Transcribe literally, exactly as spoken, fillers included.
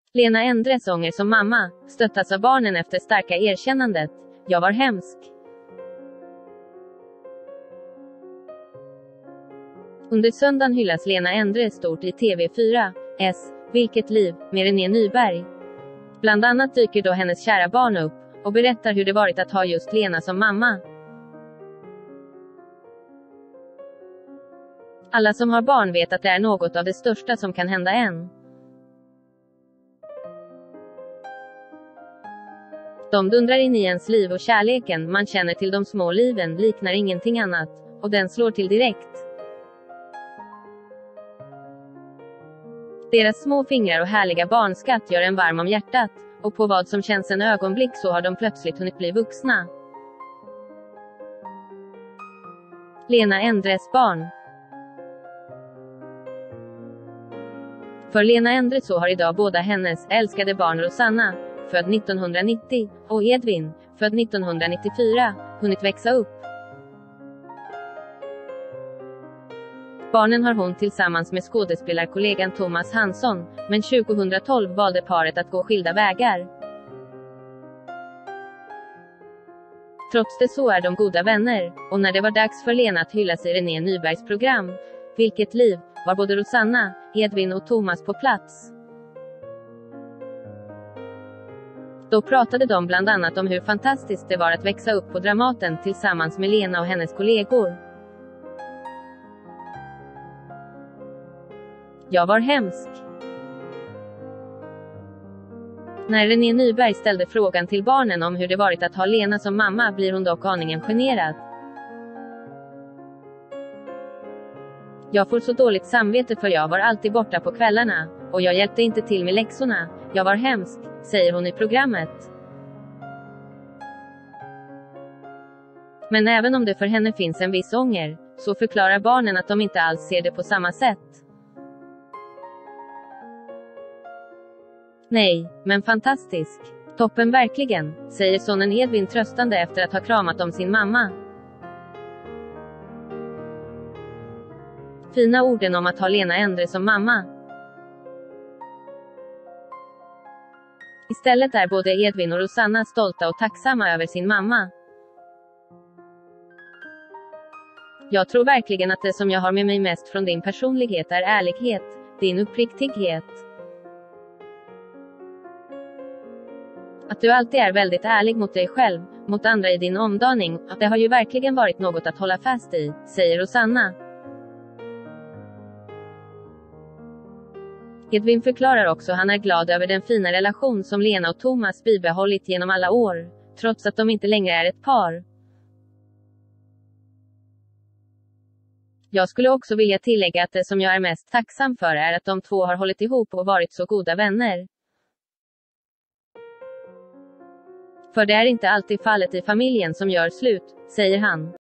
Lena Endres ånger som mamma, stöttas av barnen efter starka erkännandet. Jag var hemsk. Under söndagen hyllas Lena Endre stort i T V fyra S Vilket liv, med René Nyberg. Bland annat dyker då hennes kära barn upp, och berättar hur det varit att ha just Lena som mamma. Alla som har barn vet att det är något av det största som kan hända en. De dundrar in i ens liv och kärleken man känner till de små liven liknar ingenting annat, och den slår till direkt. Deras små fingrar och härliga barnskatt gör en varm om hjärtat, och på vad som känns en ögonblick så har de plötsligt hunnit bli vuxna. Lena Endres barn. För Lena Endre så har idag båda hennes älskade barn Rosanna, född nittonhundranittio, och Edvin, född nittonhundranittiofyra, hunnit växa upp. Barnen har hon tillsammans med skådespelarkollegan Thomas Hansson, men tjugohundratolv valde paret att gå skilda vägar. Trots det så är de goda vänner, och när det var dags för Lena att hyllas i René Nybergs program Vilket liv, var både Rosanna, Edvin och Thomas på plats. Då pratade de bland annat om hur fantastiskt det var att växa upp på Dramaten tillsammans med Lena och hennes kollegor. Jag var hemsk. När René Nyberg ställde frågan till barnen om hur det varit att ha Lena som mamma blir hon dock aningen generad. Jag får så dåligt samvete för jag var alltid borta på kvällarna, och jag hjälpte inte till med läxorna. Jag var hemsk, säger hon i programmet. Men även om det för henne finns en viss ånger, så förklarar barnen att de inte alls ser det på samma sätt. Nej, men fantastisk. Toppen verkligen, säger sonen Edvin tröstande efter att ha kramat om sin mamma. Fina orden om att ha Lena Endre som mamma. Istället är både Edvin och Rosanna stolta och tacksamma över sin mamma. Jag tror verkligen att det som jag har med mig mest från din personlighet är ärlighet, din uppriktighet. Att du alltid är väldigt ärlig mot dig själv, mot andra i din omdaning, att det har ju verkligen varit något att hålla fast i, säger Rosanna. Edvin förklarar också att han är glad över den fina relation som Lena och Thomas bibehållit genom alla år, trots att de inte längre är ett par. Jag skulle också vilja tillägga att det som jag är mest tacksam för är att de två har hållit ihop och varit så goda vänner. För det är inte alltid fallet i familjen som gör slut, säger han.